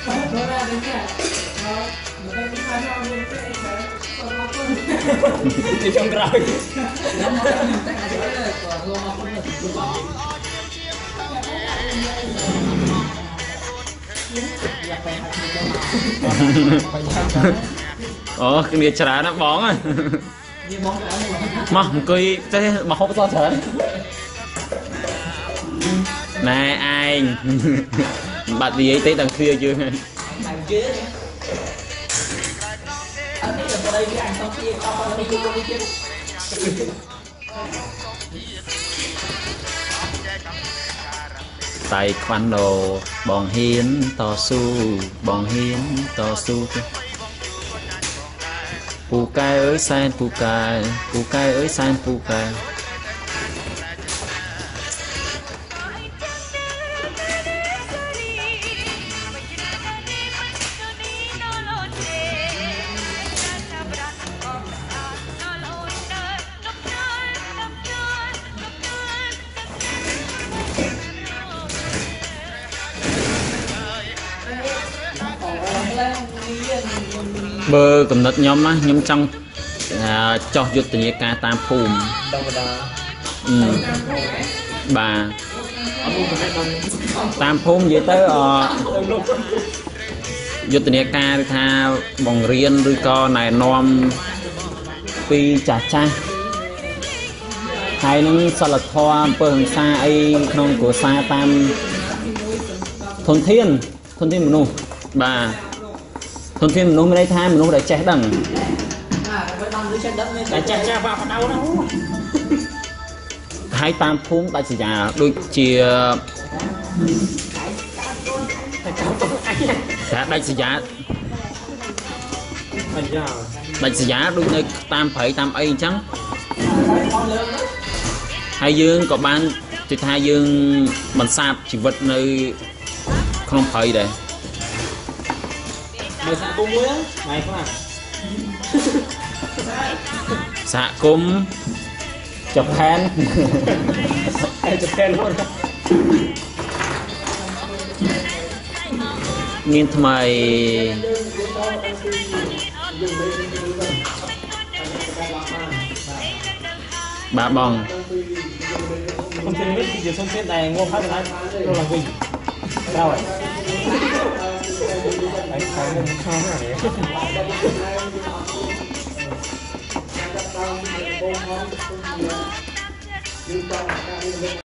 Đi trong rồi. Ồ, cái này chả nó bóng à. Mà cười thế mà không có sao này anh. Bạn gì ấy tới đằng kia chưa? Tay khoan đồ bong hiến to su bong hiến to su pù cai ơi san pù cai ơi san pù cai bơ cầm nứt nhóm á nhóm trong choยุទ្ធនាការតាមភូមិបាទតាមភូមិនិយាយទៅយុទ្ធនាការឬថាបង្រៀនឬក៏ណែនាំពីចាស់ចាស់ហើយនឹងសិលធម៌អំពើហិង្សាអីក្នុងគ្រួសារតាមធនធានមនុស្សបាទធនធានមនុស្សមានន័យថាមនុស្សដែលចេះដឹងតែចេះបាក់បដៅណាហើយតាមភូមិដាច់ស្រយាលដូចជាដាច់ស្រយាលដូចនៅតាមព្រៃតាមអីអញ្ចឹងហើយយើងក៏បានជិះថាយើងបន្សាបជីវិតនៅក្នុងព្រៃដែរមើលសហគមន៍មួយហ្នឹងខ្លះសហគមន៍ជប៉ុនមានថ្មីបាទបងខ្ញុំជឿនេះជាសុំទៀតតែងងហើយដល់ឡើងវិញក្រោយហើយខាងនឹងខាងហ្នឹង